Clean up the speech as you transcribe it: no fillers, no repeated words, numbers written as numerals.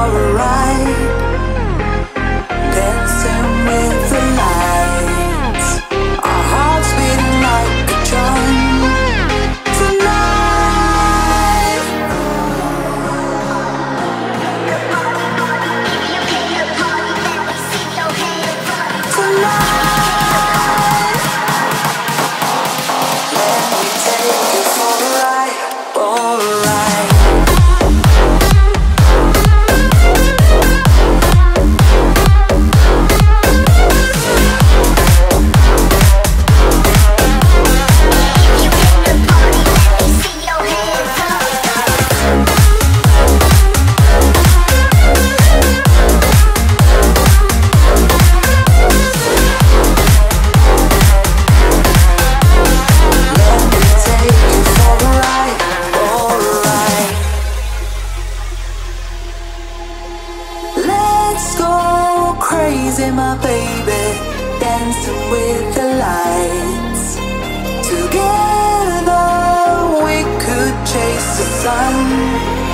a ride, dancing with the lights, our hearts beating like a drum. Tonight, let me take you for a ride, for a ride. Let's go crazy, my baby, dancing with the lights. Together we could chase the sun.